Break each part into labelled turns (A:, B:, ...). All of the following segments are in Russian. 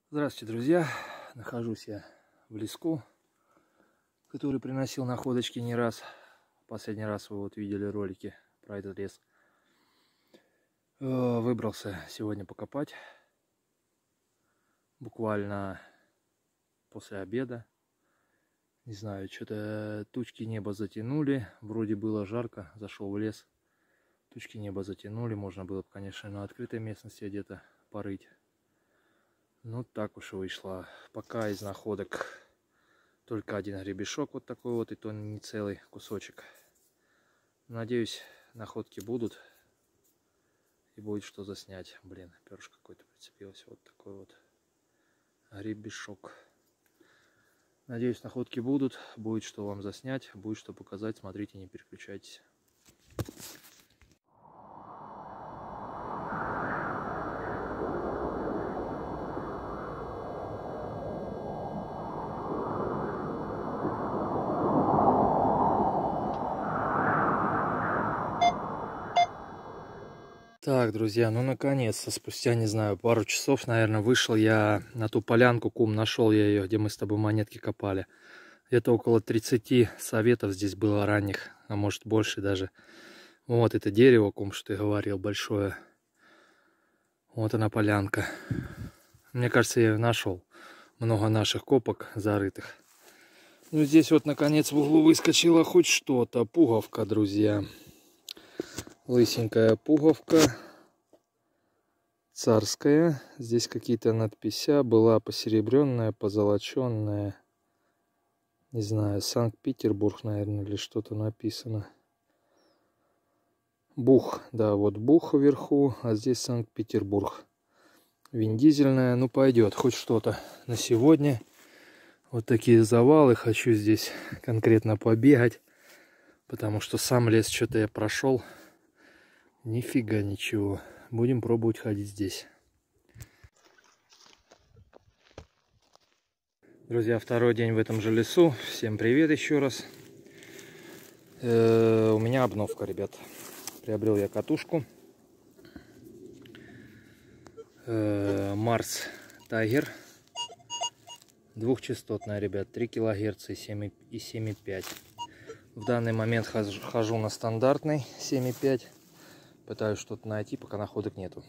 A: Здравствуйте, друзья! Нахожусь я в леску, который приносил находочки не раз. Последний раз вы вот видели ролики про этот лес. Выбрался сегодня покопать. Буквально после обеда. Не знаю, что-то тучки неба затянули. Вроде было жарко, зашел в лес. Тучки неба затянули. Можно было бы, конечно, на открытой местности где-то порыть. Ну, так уж и вышло. Пока из находок только один гребешок вот такой вот, и то не целый кусочек. Надеюсь, находки будут. И будет что заснять. Блин, перышко какое-то прицепилось. Вот такой вот гребешок. Надеюсь, находки будут. Будет что вам заснять. Будет что показать. Смотрите, не переключайтесь. Так, друзья, ну наконец-то, спустя, не знаю, пару часов, наверное, вышел я на ту полянку, кум, нашел я ее, где мы с тобой монетки копали. Где-то около 30 советов здесь было ранних, а может больше даже. Вот это дерево, кум, что ты говорил, большое. Вот она полянка. Мне кажется, я ее нашел. Много наших копок зарытых. Ну здесь вот наконец в углу выскочила хоть что-то. Пуговка, друзья. Лысенькая пуговка. Царская. Здесь какие-то надписи. Была посеребренная, позолоченная. Не знаю, Санкт-Петербург, наверное, или что-то написано. Бух, да, вот Бух вверху, а здесь Санкт-Петербург. Виндизельная, ну пойдет, хоть что-то на сегодня. Вот такие завалы, хочу здесь конкретно побегать, потому что сам лес что-то я прошел. Нифига ничего. Будем пробовать ходить здесь. Друзья, второй день в этом же лесу. Всем привет еще раз. У меня обновка, ребят. Приобрел я катушку. Марс Тайгер. Двухчастотная, ребят. 3 кГц и 7,5. В данный момент хожу на стандартный 7,5. Пытаюсь что-то найти, пока находок нету.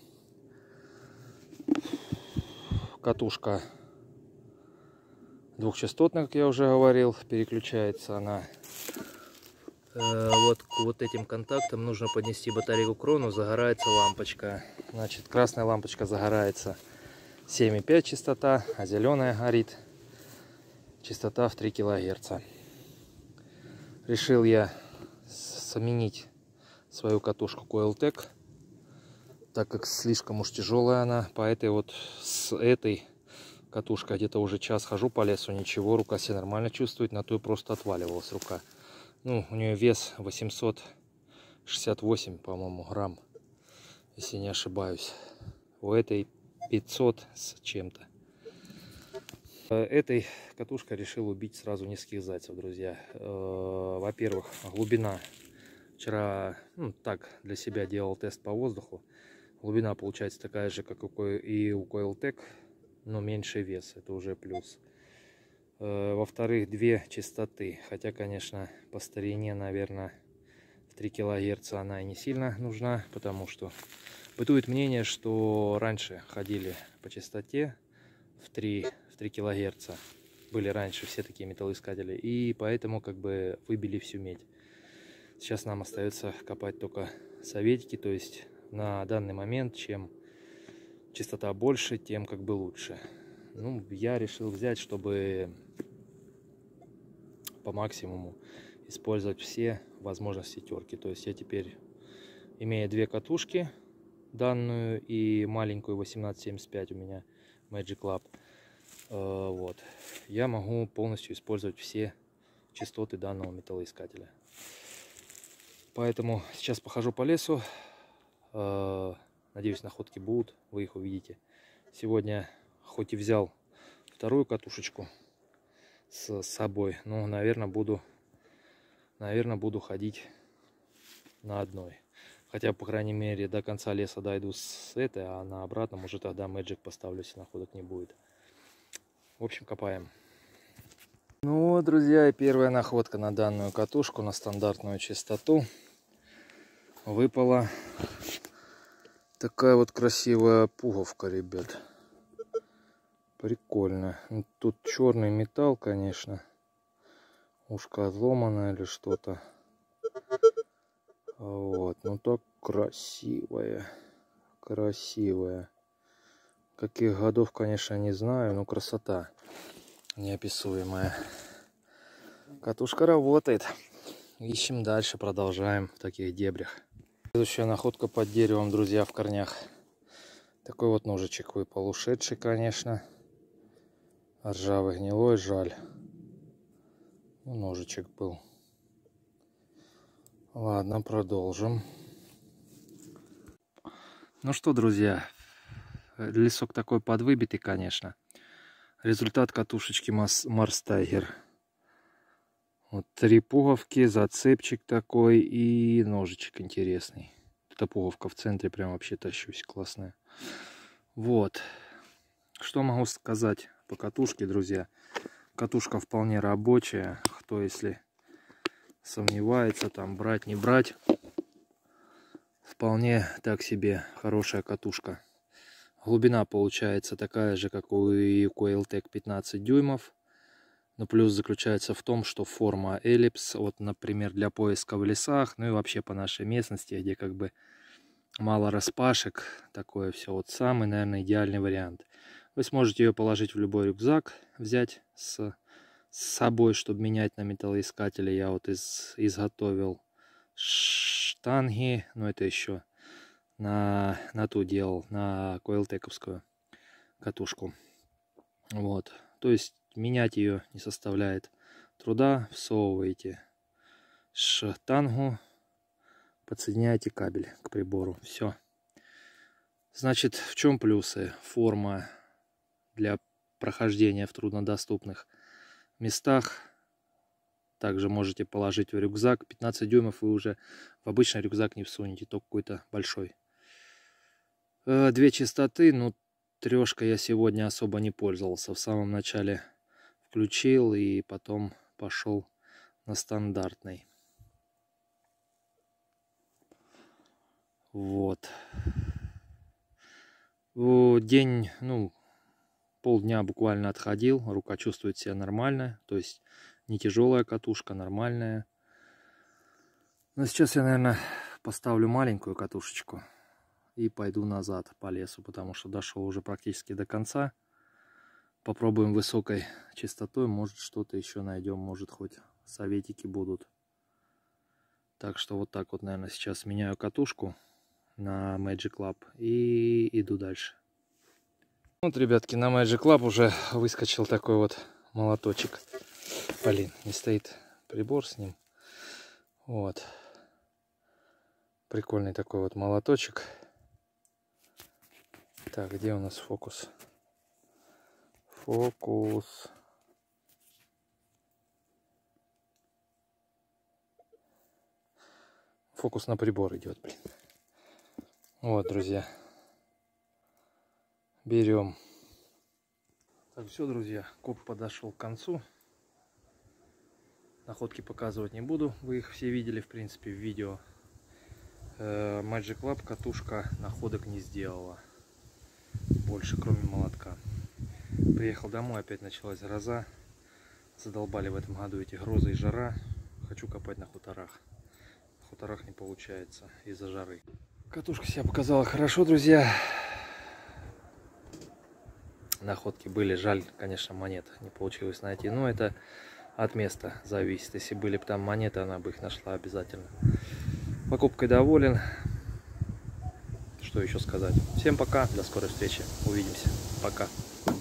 A: Катушка двухчастотная, как я уже говорил. Переключается она вот этим контактом. Нужно поднести батарейку к крону. Загорается лампочка. Значит, красная лампочка загорается 7,5 частота, а зеленая горит частота в 3 кГц. Решил я заменить свою катушку Coiltech, так как слишком уж тяжелая она. По этой вот, с этой катушкой где-то уже час хожу по лесу, ничего, рука себя нормально чувствует, на то и просто отваливалась рука. Ну, у нее вес 868, по-моему, грамм, если не ошибаюсь. У этой 500 с чем-то. Этой катушкой решил убить сразу нескольких зайцев, друзья. Во-первых, глубина. Вчера, ну, так, для себя делал тест по воздуху. Глубина получается такая же, как и у Coiltech, но меньше вес. Это уже плюс. Во-вторых, 2 частоты. Хотя, конечно, по старине, наверное, в 3 кГц она и не сильно нужна, потому что бытует мнение, что раньше ходили по частоте в 3 кГц. Были раньше все такие металлоискатели. И поэтому как бы выбили всю медь. Сейчас нам остается копать только советики. То есть на данный момент, чем частота больше, тем как бы лучше. Ну, я решил взять, чтобы по максимуму использовать все возможности терки. То есть я теперь, имея 2 катушки, данную и маленькую 1875 у меня Magic Lab, вот, я могу полностью использовать все частоты данного металлоискателя. Поэтому сейчас похожу по лесу. Надеюсь, находки будут, вы их увидите. Сегодня хоть и взял вторую катушечку с собой, но, наверное, буду ходить на одной. Хотя, по крайней мере, до конца леса дойду с этой, а на обратном уже тогда Magic поставлю, если находок не будет. В общем, копаем. Ну вот, друзья, и первая находка на данную катушку, на стандартную частоту. Выпала такая вот красивая пуговка, ребят. Прикольно. Тут черный металл, конечно. Ушко отломанное или что-то. Вот, ну так красивая. Красивая. Каких годов, конечно, не знаю, но красота неописуемая. Катушка работает. Ищем дальше, продолжаем в таких дебрях. Следующая находка под деревом, друзья, в корнях. Такой вот ножичек выпал, ушедший, конечно. Ржавый, гнилой, жаль. Ну, ножичек был. Ладно, продолжим. Ну что, друзья, лесок такой подвыбитый, конечно. Результат катушечки Марс Тайгер. Вот 3 пуговки, зацепчик такой и ножичек интересный. Эта пуговка в центре прям вообще тащусь, классная. Вот. Что могу сказать по катушке, друзья? Катушка вполне рабочая. Кто если сомневается, там брать, не брать. Вполне так себе хорошая катушка. Глубина получается такая же, как у Coiltech 15 дюймов. Но плюс заключается в том, что форма эллипс, вот, например, для поиска в лесах, ну и вообще по нашей местности, где как бы мало распашек, такое все, вот самый, наверное, идеальный вариант. Вы сможете ее положить в любой рюкзак, взять с собой, чтобы менять на металлоискателе. Я вот изготовил штанги, но это еще на ту делал, на Coiltech'овскую катушку. Вот, то есть менять ее не составляет труда. Всовываете штангу, подсоединяете кабель к прибору. Все. Значит, в чем плюсы? Форма для прохождения в труднодоступных местах. Также можете положить в рюкзак. 15 дюймов вы уже в обычный рюкзак не всунете, только какой-то большой. 2 частоты, ну, 3 я сегодня особо не пользовался. В самом начале включил и потом пошел на стандартный. Вот. День, ну, полдня буквально отходил. Рука чувствует себя нормально. То есть не тяжелая катушка, нормальная. Но сейчас я, наверное, поставлю маленькую катушечку и пойду назад по лесу, потому что дошел уже практически до конца. Попробуем высокой частотой, может что-то еще найдем, может хоть советики будут. Так что вот так вот, наверное, сейчас меняю катушку на Magic Lab и иду дальше. Вот, ребятки, на Magic Lab уже выскочил такой вот молоточек. Блин, не стоит прибор с ним. Вот. Прикольный такой вот молоточек. Так, где у нас фокус? Фокус. Фокус на прибор идет, блин. Вот, друзья. Берем. Так, все, друзья. Коп подошел к концу. Находки показывать не буду. Вы их все видели, в принципе, в видео. Magic Lab катушка находок не сделала. Больше, кроме молотка. Приехал домой, опять началась гроза. Задолбали в этом году эти грозы и жара. Хочу копать на хуторах. На хуторах не получается из-за жары. Катушка себя показала хорошо, друзья. Находки были. Жаль, конечно, монет не получилось найти. Но это от места зависит. Если были бы там монеты, она бы их нашла обязательно. Покупкой доволен. Что еще сказать? Всем пока. До скорой встречи. Увидимся. Пока.